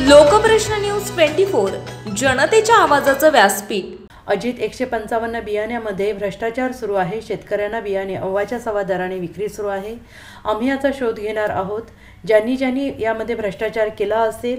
Lokprashna news 24 जनतेच्या आवाजाचं व्यासपीठ। अजित 155 बियाण्यामध्ये भ्रष्टाचार सुरू आहे। शेतकऱ्यांना बियाणे अव्वाच्या सव्वा दराने विक्री सुरू आहे। आम्ही याचा शोध घेणार आहोत। ज्यांनी यामध्ये भ्रष्टाचार केला असेल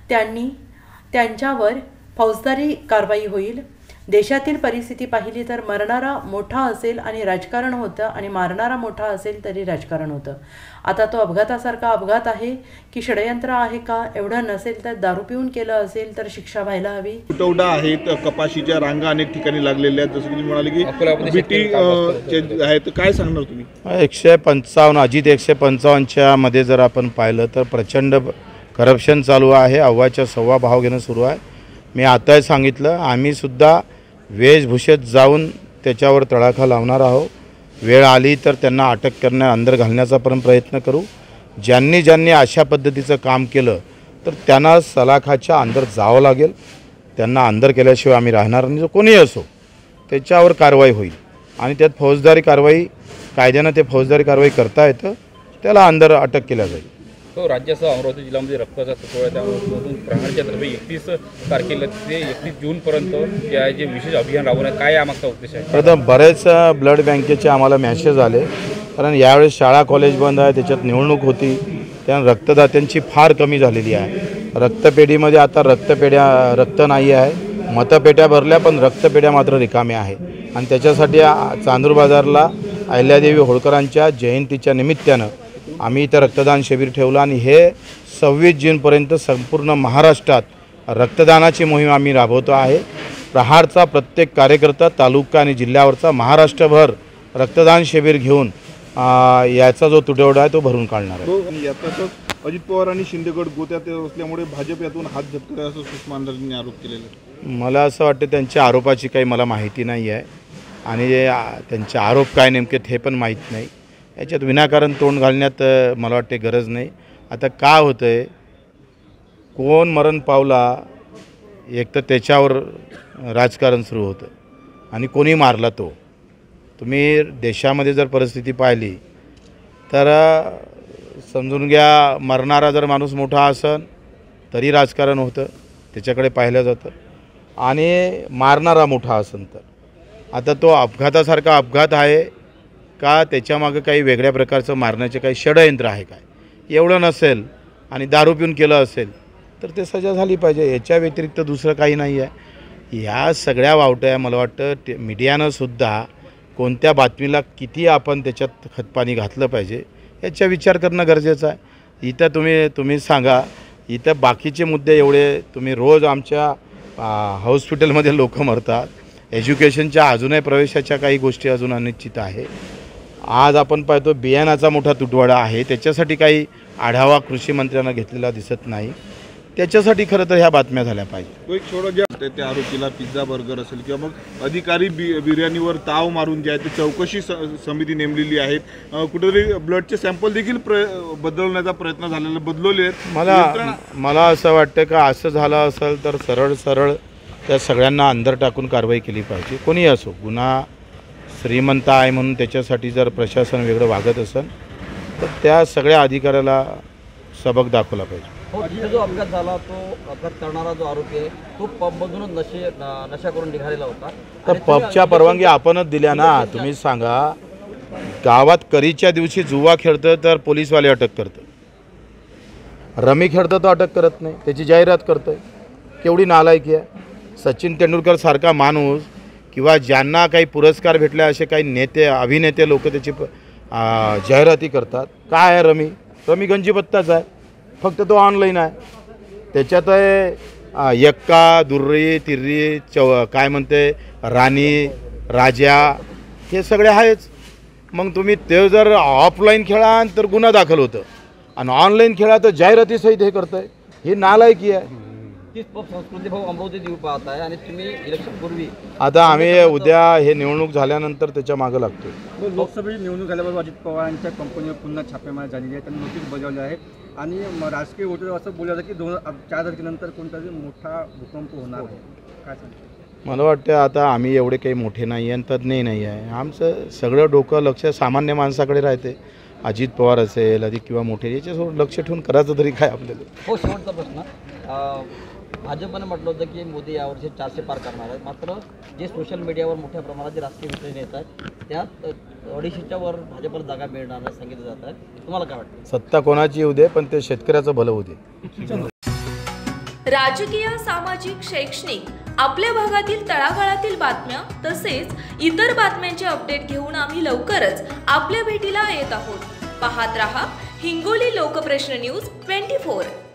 त्यांच्यावर फौजदारी कारवाई होईल। देशातील परिस्थिती पाहिली तर मरणारा मोठा असेल आणि राजकारण होतं आणि मारणारा मोठा असेल तरी राजकारण होतं। आता तो अपघातासारखा अपघात आहे की षडयंत्र आहे का? एवढं नसेल तर दारू पिऊन केलं असेल तर शिक्षा व्हायला हवी। तुटवडा आहेत, कपाशीच्या रांगा अनेक ठिकाणी लागलेल्या आहेत, जसं की तुम्ही म्हणाले की बीटी आहेत, काय सांगणार तुम्ही? 155 अजित 155च्या मध्ये जर आपण पाहिलं तर प्रचंड करप्शन चालू आहे। अव्वाच्या सव्वा भाव घेणं सुरू आहे। मी आताच सांगितलं, आम्ही सुद्धा वेशभूषेत जाऊन त्याच्यावर तडाखा लावणार आहोत। वेळ आली तर त्यांना अटक करण्या अंदर घालण्याचा पण प्रयत्न करू। ज्यांनी अशा पद्धतीचं काम केलं तर त्यांना सलाखाच्या अंदर जावं लागेल। त्यांना अंदर केल्याशिवाय आम्ही राहणार नाही। जो कोणीही असो त्याच्यावर कारवाई होईल आणि त्यात फौजदारी कारवाई कायद्यानं ते फौजदारी कारवाई करता येतं, त्याला अंदर अटक केल्या जाईल। तो राज्यासह अमरावती जिल्ह्यामध्ये रक्ताचा तुटवडा, त्यामधून प्रहारच्या तर्फे 31 तारखेला ते 31 जूनपर्यंत या जे विशेष अभियान राबवण्यात काय यामागचा उद्देश आहे? प्रथम बरेच ब्लड बँकेचे आम्हाला मॅसेज आले, कारण यावेळेस शाळा कॉलेज बंद आहे, त्याच्यात निवडणूक होती, त्यामुळे रक्तदात्यांची फार कमी झालेली आहे। रक्तपेढीमध्ये आता रक्त नाही आहे। मतपेट्या भरल्या पण रक्तपेढ्या मात्र रिकाम्या आहे आणि त्याच्यासाठी चांदूर बाजारला अहिल्यादेवी होळकरांच्या जयंतीच्या निमित्तानं आम्ही इथं रक्तदान शिबिर ठेवलं आणि हे 26 जूनपर्यंत संपूर्ण महाराष्ट्रात रक्तदानाची मोहीम आम्ही राबवतो आहे। प्रहारचा प्रत्येक कार्यकर्ता तालुका आणि जिल्ह्यावरचा महाराष्ट्रभर रक्तदान शिबिर घेऊन याचा जो तुटवडा आहे तो भरून काढणार आहे। यातच अजित पवार आणि शिंदेगड गोत्यात असल्यामुळे भाजप यातून हात झटकत आहे असं सुषमा अंधारेंनी आरोप केलेला आहे। मला असं वाटतं त्यांच्या आरोपाची काही मला माहिती नाही आहे आणि त्यांचे आरोप काय नेमके ते पण माहीत नाही। याच्यात विनाकारण तोंड घालण्यात मला वाटते गरज नाही। आता का होतं आहे, कोण मरण पावला एक तर त्याच्यावर राजकारण सुरू होतं आणि कोणी मारला तो। तुम्ही देशामध्ये जर परिस्थिती पाहिली तर समजून घ्या, मरणारा जर माणूस मोठा असेल तरी राजकारण होतं, त्याच्याकडे पाहिलं जातं, आणि मारणारा मोठा असेल तर आता तो अपघातासारखा अपघात आहे का, त्याच्यामागं काही वेगळ्या प्रकारचं मारण्याचे काही षडयंत्र आहे काय? एवढं नसेल आणि दारू पिऊन केलं असेल तर ते सजा झाली पाहिजे। याच्या व्यतिरिक्त दुसरं काही नाही आहे। ह्या सगळ्या वावट्या मला वाटतं मीडियानं सुद्धा कोणत्या बातमीला किती आपण त्याच्यात खतपाणी घातलं पाहिजे याचा विचार करणं गरजेचं आहे। इथं तुम्ही सांगा, इथं बाकीचे मुद्दे एवढे, तुम्ही रोज आमच्या हॉस्पिटलमध्ये लोक मरतात, एज्युकेशनच्या अजूनही प्रवेशाच्या काही गोष्टी अजून अनिश्चित आहे। आज आपण पाहतो बियाणाचा मोठा तुटवडा आहे, त्याच्यासाठी काही आढावा कृषी मंत्र्यांना घेतलेला दिसत नाही। त्याच्यासाठी खरं तर ह्या बातम्या झाल्या पाहिजे। एक छोडं जे त्या आरोपीला पिझ्झा बर्गर असेल किंवा मग अधिकारी बिर्याणीवर ताव मारून जे आहे ते चौकशी समिती नेमलेली आहे। कुठेतरी ब्लडचे सॅम्पल देखील बदलण्याचा प्रयत्न झालेला बदलवले आहेत। मला असं वाटतं का असं झालं असेल तर सरळ त्या सगळ्यांना अंदर टाकून कारवाई केली पाहिजे। कोणी असो, गुन्हा श्रीमंत आहे म्हणून त्याच्यासाठी जर प्रशासन वेगळं वागत असेल तर त्या सगळ्या अधिकाऱ्याला सबक दाखवला पाहिजे। तिथे जो अपघात झाला, तो अपघात करणारा जो आरोपी आहे तो पबमधूनच नशा करून निघालेला होता। तर पबच्या परवानगी आपणच दिल्या ना। तुम्ही सांगा, गावात करीच्या दिवशी जुवा खेळतं तर पोलीसवाले अटक करतं, रमी खेळतं तर अटक करत नाही, त्याची जाहिरात करतं। केवढी नालायकी आहे। सचिन तेंडुलकर सारखा माणूस किंवा ज्यांना काही पुरस्कार भेटले असे काही नेते अभिनेते लोक त्याची जाहिराती करतात। काय आहे रमी गंजीबत्ताच आहे, फक्त तो ऑनलाईन आहे। त्याच्यात यक्का, दुर्री, तिर्री, काय म्हणते, राणी, राजा, हे सगळे आहेच। मग तुम्ही ते जर ऑफलाईन खेळा तर गुन्हा दाखल होतं आणि ऑनलाईन खेळा तर जाहिरातीसहित हे करतं आहे। ही नालायकी आहे। तीच पब संस्कृती भाऊ अमरावतीत येऊ पाहत आहे आणि तुम्ही इलेक्शनपूर्वी आता आम्ही उद्या हे निवडणूक झाल्यानंतर त्याच्या मागे लागतो। लोकसभेची निवडणूक झाल्याबरोबर अजित पवारांच्या कंपनीवर पुन्हा छापेमारी झालेली आहे, त्यांनी नोटीस बजावली आहे आणि राजकीय वोटर असं बोललं जातं की 4 तारखेनंतर कोणतातरी मोठा भूकंप होणार आहे। काय सांगतो? मला वाटतं आता आम्ही एवढे काही मोठे नाही आहे, तज्ञही नाही आहे। आमचं सगळं डोकं लक्ष सामान्य माणसाकडे राहते। अजित पवार असेल अधिक किंवा मोठे, याच्यासोबत लक्ष ठेवून करायचं तरी काय आपल्याला। हो, शेवटचा प्रश्न, भाजपने म्हटलं होतं की मोदी यावर्षी 400 पार करणार आहेत, मात्र जे सोशल मीडियावर मोठ्या प्रमाणात जे राजकीय विश्लेषण येत आहेत त्यात 250च्या वर भाजपला जागा मिळणार नाही सांगितलं जात आहे. तुम्हाला काय वाटतं? सत्ता कोणाची येऊ दे, पण ते शेतकऱ्याचं भलं होऊ दे. राजकीय, सामाजिक, शैक्षणिक आपल्या भागातील तळागाळातील बातम्या तसेच इतर बातम्यांचे अपडेट घेऊन आम्ही लवकरच आपल्या भेटीला येत आहोत. पाहत रहा हिंगोली लोकप्रश्न न्यूज 24.